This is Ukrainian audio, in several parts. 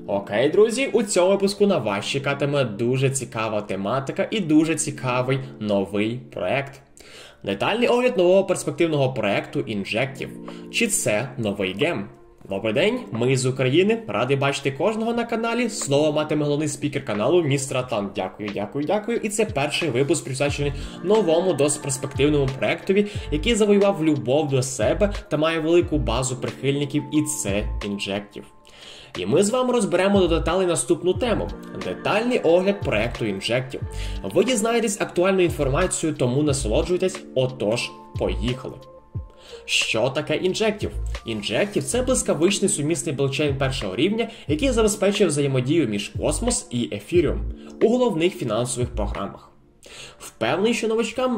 Окей, друзі, у цьому випуску на вас чекатиме дуже цікава тематика і дуже цікавий новий проект. Детальний огляд нового перспективного проекту Injective. Чи це новий гем? Добрий день, ми з України, радий бачити кожного на каналі. Слово матиме головний спікер каналу містер Атлант. Дякую. І це перший випуск, присвячений новому досить перспективному проектові, який завоював любов до себе та має велику базу прихильників, і це Injective. І ми з вами розберемо до деталей наступну тему – детальний огляд проекту Injective. Ви дізнаєтесь актуальну інформацію, тому насолоджуйтесь, отож, поїхали. Що таке Injective? Injective – це блискавичний сумісний блокчейн першого рівня, який забезпечує взаємодію між Cosmos і Ethereum у головних фінансових програмах. Впевнений, що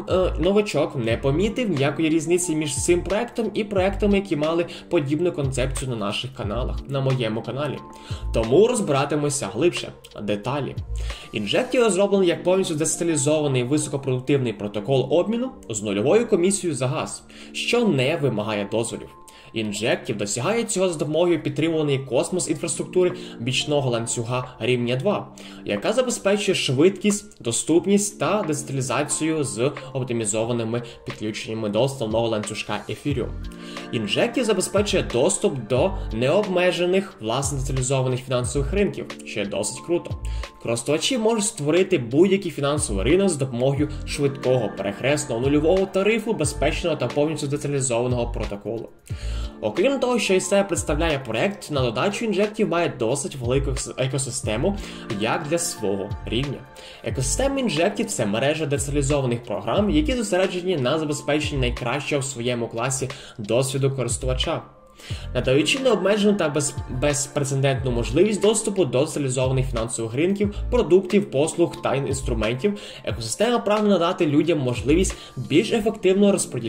новачок не помітив ніякої різниці між цим проектом і проектами, які мали подібну концепцію на наших каналах, на моєму каналі. Тому розбиратимося глибше. Деталі. Injective розроблений як повністю децентралізований високопродуктивний протокол обміну з нульовою комісією за газ, що не вимагає дозволів. Injective досягає цього за допомогою підтримуваної Cosmos інфраструктури бічного ланцюга рівня 2, яка забезпечує швидкість, доступність та децентралізацію з оптимізованими підключеннями до основного ланцюжка Ethereum. Injective забезпечує доступ до необмежених власне децентралізованих фінансових ринків, що є досить круто. Користувачі можуть створити будь-який фінансовий ринок з допомогою швидкого, перехресного, нульового тарифу, безпечного та повністю децентралізованого протоколу. Окрім того, що із себе представляє проект, на додачу Injective має досить велику екосистему, як для свого рівня. Екосистема Injective – це мережа децентралізованих програм, які зосереджені на забезпеченні найкращого в своєму класі досвіду користувача, надаючи необмежену та безпрецедентну можливість доступу до децентралізованих фінансових ринків, продуктів, послуг та інструментів. Екосистема прагне надати людям можливість більш ефективно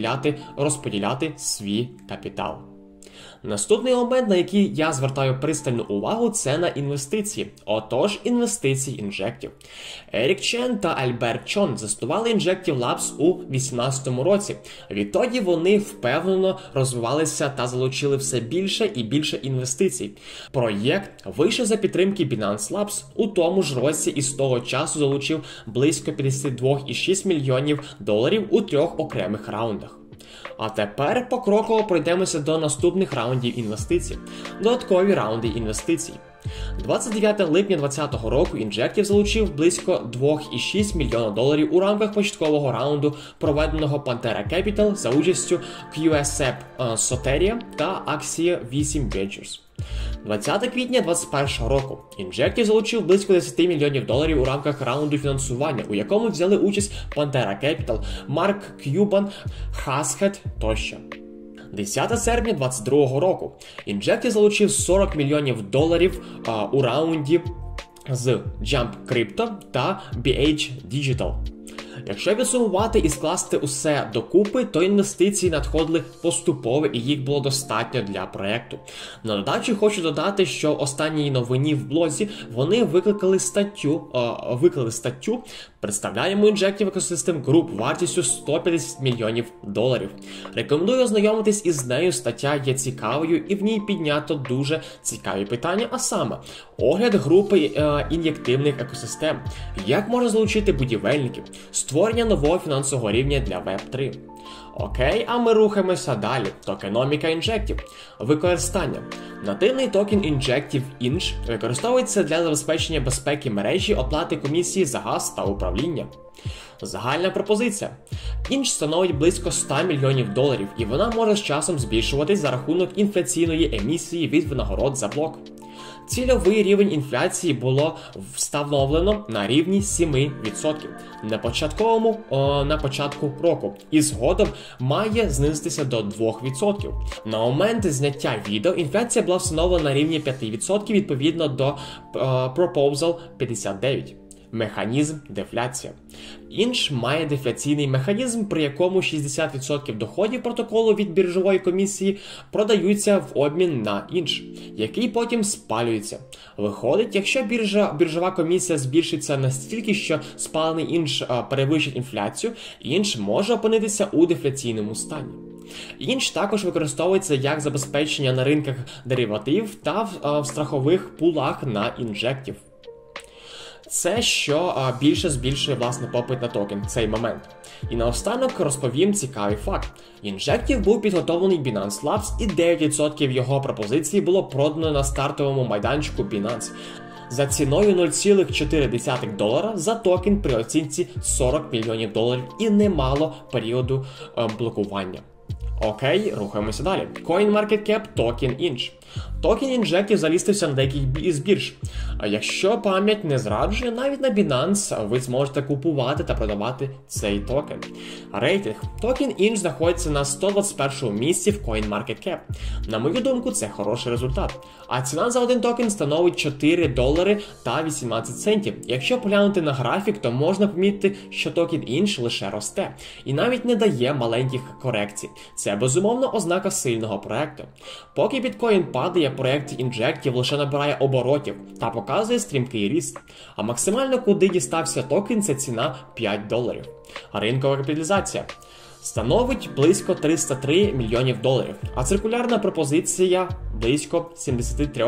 розподіляти свій капітал. Наступний момент, на який я звертаю пристальну увагу, це на інвестиції. Отож, інвестиції Injective. Ерік Чен та Альберт Чон заснували Injective Labs у 2018 році. Відтоді вони впевнено розвивалися та залучили все більше і більше інвестицій. Проєкт вийшов за підтримки Binance Labs, у тому ж році і з того часу залучив близько $52,6 мільйонів у 3 окремих раундах. А тепер покроково пройдемося до наступних раундів інвестицій. Додаткові раунди інвестицій. 29 липня 2020 року Injective залучив близько $2,6 мільйона у рамках початкового раунду, проведеного Pantera Capital за участю QSEP Soteria та Axia 8 Ventures. 20 квітня 2021 року Injective залучив близько $10 мільйонів у рамках раунду фінансування, у якому взяли участь Pantera Capital, Mark Cuban, Hashhead тощо. 10 серпня 2022 року Injective залучив $40 мільйонів у раунді з Jump Crypto та BH Digital. Якщо підсумувати і скласти усе докупи, то інвестиції надходили поступово і їх було достатньо для проєкту. На додачу хочу додати, що в останній новині в блозі вони виклали статтю «Представляємо Injective Ecosystem Group вартістю $150 мільйонів». Рекомендую ознайомитись із нею, стаття є цікавою і в ній піднято дуже цікаві питання, а саме огляд групи ін'єктивних екосистем, як можна залучити будівельників, створення нового фінансового рівня для Web3. Окей, а ми рухаємося далі. Токеноміка Injective. Використання. Нативний токен Injective Inch використовується для забезпечення безпеки мережі, оплати комісії за газ та управління. Загальна пропозиція. Inch становить близько $100 мільйонів, і вона може з часом збільшуватись за рахунок інфляційної емісії від винагород за блок. Цільовий рівень інфляції було встановлено на рівні 7% на початку року і згодом має знизитися до 2%. На момент зняття відео інфляція була встановлена на рівні 5% відповідно до Proposal 59. Механізм дефляція. Inch має дефляційний механізм, при якому 60% доходів протоколу від біржової комісії продаються в обмін на Inch, який потім спалюється. Виходить, якщо біржова комісія збільшиться настільки, що спалений Inch перевищить інфляцію, Inch може опинитися у дефляційному стані. Інж також використовується як забезпечення на ринках дериватив та в страхових пулах на інжектів. Це що більше збільшує власне попит на токен в цей момент. І наостанок розповім цікавий факт. Інжектів був підготовлений Binance Labs і 9% його пропозицій було продано на стартовому майданчику Binance за ціною $0,4 за токен при оцінці $40 мільйонів і немало періоду блокування. Окей, рухаємося далі. CoinMarketCap токен Inch. Токен інжектів залістився на деяких із бірж. А якщо пам'ять не зраджує, навіть на Binance ви зможете купувати та продавати цей токен. Рейтинг. Токен Inch знаходиться на 121 місці в CoinMarketCap. На мою думку, це хороший результат. А ціна за один токен становить $4 та 18 центів. Якщо поглянути на графік, то можна помітити, що токен Inch лише росте і навіть не дає маленьких корекцій. Це безумовно ознака сильного проекту. Поки біткоін падає, проект інжектів лише набирає оборотів та показує стрімкий ріст. А максимально куди дістався токен, це ціна $5. Ринкова капіталізація становить близько $303 мільйонів, а циркулярна пропозиція близько 73%.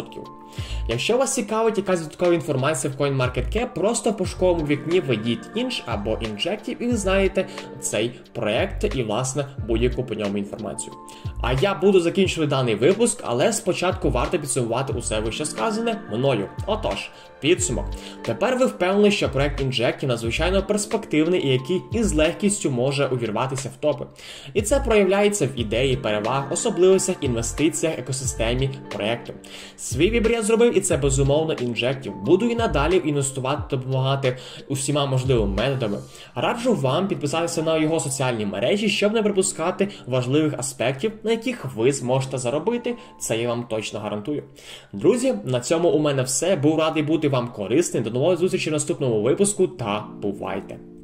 Якщо вас цікавить якась додаткова інформація в CoinMarketCap, просто в пошуковому вікні введіть Inch або Injective і ви знаєте цей проект і, власне, будь-яку по ньому інформацію. А я буду закінчувати даний випуск, але спочатку варто підсумувати усе вище сказане мною. Отож, підсумок. Тепер ви впевнені, що проект Injective надзвичайно перспективний і який із легкістю може увірватися в топи. І це проявляється в ідеї переваг, особливостях, інвестиціях, екосистемі проекту. Свій вибір я зробив, і це безумовно Injective. Буду і надалі інвестувати та допомагати усіма можливими методами. Раджу вам підписатися на його соціальні мережі, щоб не пропускати важливих аспектів, на яких ви зможете заробити, це я вам точно гарантую. Друзі, на цьому у мене все. Був радий бути вам корисним. До нової зустрічі в наступному випуску та бувайте!